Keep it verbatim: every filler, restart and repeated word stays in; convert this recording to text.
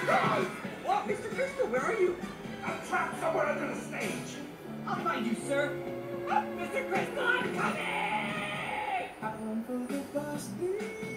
What, Mister Crystal, where are you? I'm trapped somewhere under the stage. I'll find you, sir. Oh, Mister Crystal, I'm coming! I'm for the